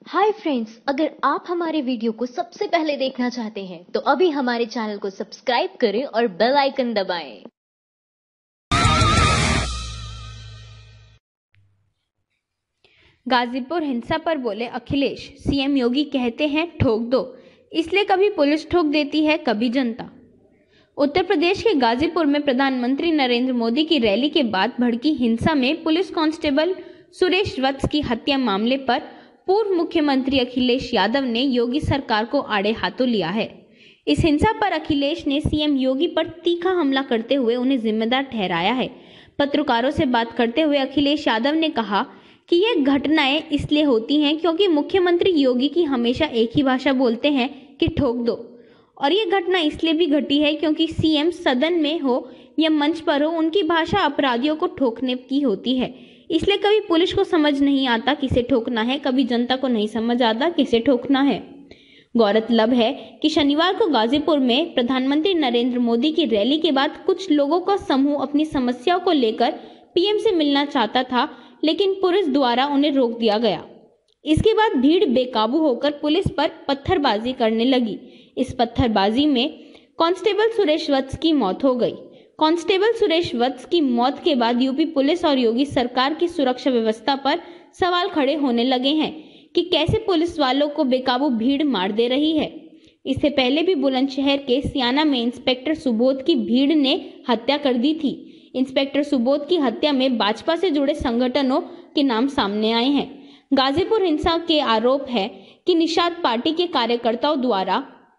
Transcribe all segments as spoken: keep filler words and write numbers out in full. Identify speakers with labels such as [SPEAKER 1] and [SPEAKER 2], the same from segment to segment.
[SPEAKER 1] Hi friends, अगर आप हमारे वीडियो को सबसे पहले देखना चाहते हैं तो अभी हमारे चैनल को सब्सक्राइब करें और बेल आइकन दबाएं।
[SPEAKER 2] गाजीपुर हिंसा पर बोले अखिलेश, सीएम योगी कहते हैं ठोक दो, इसलिए कभी पुलिस ठोक देती है कभी जनता। उत्तर प्रदेश के गाजीपुर में प्रधानमंत्री नरेंद्र मोदी की रैली के बाद भड़की हिंसा में पुलिस कांस्टेबल सुरेश वत्स की हत्या मामले पर पूर्व मुख्यमंत्री अखिलेश यादव ने योगी सरकार को आड़े हाथों लिया है। इस हिंसा पर अखिलेश ने सीएम योगी पर तीखा हमला करते हुए उन्हें जिम्मेदार ठहराया है। पत्रकारों से बात करते हुए अखिलेश यादव ने कहा कि ये घटनाएं इसलिए होती हैं क्योंकि मुख्यमंत्री योगी की हमेशा एक ही भाषा बोलते हैं कि ठोक दो, और ये घटना इसलिए भी घटी है क्योंकि सीएम सदन में हो या मंच पर हो, उनकी भाषा अपराधियों को ठोकने की होती है। इसलिए कभी पुलिस को समझ नहीं आता किसे ठोकना है, कभी जनता को नहीं समझ आता किसे ठोकना है। गौरतलब है कि शनिवार को गाजीपुर में प्रधानमंत्री नरेंद्र मोदी की रैली के बाद कुछ लोगों का समूह अपनी समस्याओं को लेकर पीएम से मिलना चाहता था, लेकिन पुलिस द्वारा उन्हें रोक दिया गया। इसके बाद भीड़ बेकाबू होकर पुलिस पर पत्थरबाजी करने लगी। इस पत्थरबाजी में कांस्टेबल सुरेश वत्स की मौत हो गई। कांस्टेबल सुरेश वत्स की मौत के बाद यूपी पुलिस और योगी सरकार की सुरक्षा व्यवस्था पर सवाल खड़े होने लगे हैं कि कैसे पुलिस वालों को बेकाबू भीड़ मार दे रही है। इससे पहले भी बुलंदशहर के सियाना में इंस्पेक्टर सुबोध की भीड़ ने हत्या कर दी थी। इंस्पेक्टर सुबोध की हत्या में भाजपा से जुड़े संगठनों के नाम सामने आए हैं। गाजीपुर हिंसा के आरोप है कि निषाद पार्टी के कार्यकर्ताओं द्वारा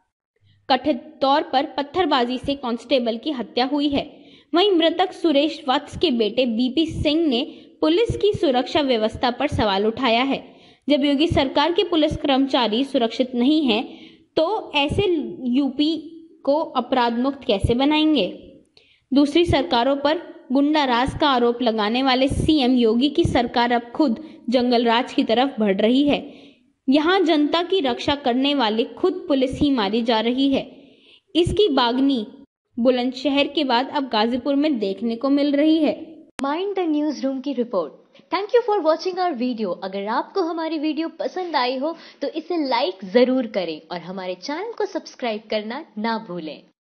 [SPEAKER 2] कथित तौर पर पत्थरबाजी से कांस्टेबल की हत्या हुई है। वहीं मृतक सुरेश वत्स के बेटे बीपी सिंह ने पुलिस की सुरक्षा व्यवस्था पर सवाल उठाया है। जब योगी सरकार के पुलिस कर्मचारी सुरक्षित नहीं हैं, तो ऐसे यूपी को अपराध मुक्त कैसे बनाएंगे। दूसरी सरकारों पर गुंडाराज का आरोप लगाने वाले सीएम योगी की सरकार अब खुद जंगल राज की तरफ बढ़ रही है। यहाँ जनता की रक्षा करने वाली खुद पुलिस ही मारी जा रही है। इसकी बागनी बुलंदशहर के बाद अब गाजीपुर में देखने को मिल रही है।
[SPEAKER 1] माइंड द न्यूज रूम की report. Thank you for watching our video. अगर आपको हमारी वीडियो पसंद आई हो तो इसे लाइक जरूर करें और हमारे चैनल को सब्सक्राइब करना ना भूलें।